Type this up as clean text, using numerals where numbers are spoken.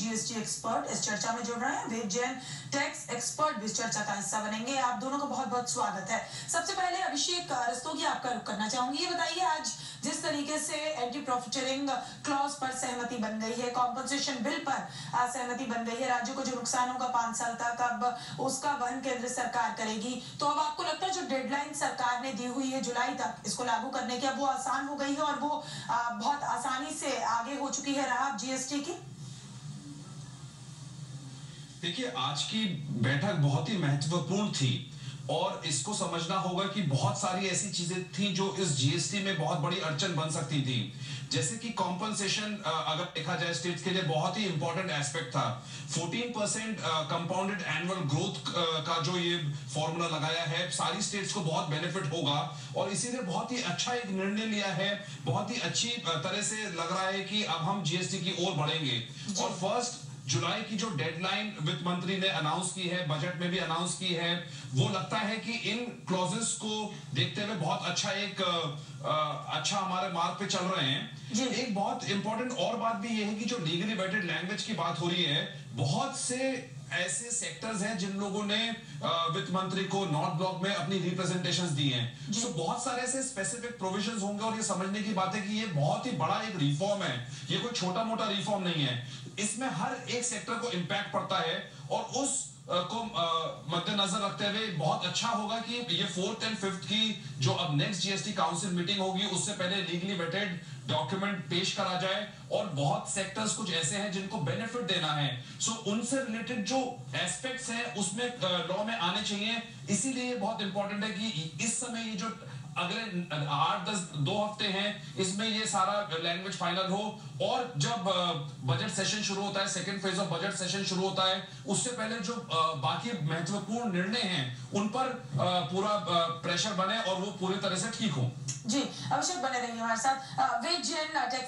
GST expert इस चर्चा में जुड़ रहे हैं। वेद जैन टैक्स एक्सपर्ट भी इस चर्चा का हिस्सा बनेंगे। आप दोनों का बहुत बहुत स्वागत है। सबसे पहले अभिषेक रस्तोगी आपका रुख करना चाहूंगी। ये बताइए, आज जिस तरीके से एंटी प्रॉफिटरिंग क्लॉज पर सहमति बन गई है, कॉम्पनसेशन बिल पर सहमति बन गई है, राज्यों को जो नुकसान होगा 5 साल तक अब उसका वहन केंद्र सरकार करेगी, तो अब आपको लगता है जो डेडलाइन सरकार ने दी हुई है जुलाई तक इसको लागू करने की, अब वो आसान हो गई है और वो बहुत आसानी से आगे हो चुकी है राह जीएसटी की? देखिए, आज की बैठक बहुत ही महत्वपूर्ण थी और इसको समझना होगा कि बहुत सारी ऐसी चीजें थी जो इस जीएसटी में बहुत बड़ी अड़चन बन सकती थी। जैसे कि कॉम्पनसेशन अगर देखा जाए स्टेट्स के लिए बहुत ही इंपॉर्टेंट एस्पेक्ट था। 14% कंपाउंडेड एनुअल ग्रोथ का जो ये फॉर्मूला लगाया है, सारी स्टेट्स को बहुत बेनिफिट होगा और इसीलिए बहुत ही अच्छा एक निर्णय लिया है। बहुत ही अच्छी तरह से लग रहा है कि अब हम जीएसटी की ओर बढ़ेंगे। और 1 जुलाई की जो डेडलाइन वित्त मंत्री ने अनाउंस की है, बजट में भी अनाउंस की है, वो लगता है कि इन क्लॉजेस को देखते हुए बहुत अच्छा हमारे मार्ग पे चल रहे हैं। एक बहुत इंपॉर्टेंट और बात भी ये है कि जो लीगली वेटेड लैंग्वेज की बात हो रही है, बहुत से ऐसे सेक्टर्स हैं जिन लोगों ने वित्त मंत्री को नॉर्थ ब्लॉक में अपनी रिप्रेजेंटेशंस दी हैं। सो बहुत सारे ऐसे स्पेसिफिक प्रोविजंस होंगे और ये समझने की बात है कि ये बहुत ही बड़ा एक रिफॉर्म है, ये कोई छोटा मोटा रिफॉर्म नहीं है। इसमें हर एक सेक्टर को इंपैक्ट पड़ता है और उस को मद्देनजर रखते हुए बहुत अच्छा होगा कि ये 4th और 5th की जो अब नेक्स्ट जीएसटी काउंसिल मीटिंग होगी उससे पहले लीगली वेटेड डॉक्यूमेंट पेश करा जाए। और बहुत सेक्टर्स कुछ ऐसे हैं जिनको बेनिफिट देना है, सो उनसे रिलेटेड जो एस्पेक्ट्स हैं उसमें लॉ में आने चाहिए। इसीलिए बहुत इंपॉर्टेंट है कि इस समय ये जो अगले 8-10 2 हफ्ते हैं इसमें ये सारा लैंग्वेज फाइनल हो और जब बजट सेशन शुरू होता है, second phase of budget session शुरू होता है, उससे पहले जो बाकी महत्वपूर्ण निर्णय हैं उन पर पूरा प्रेशर बने और वो पूरी तरह से ठीक हो। जी, अभिषेक बने रहिए हमारे साथ। वेद जैन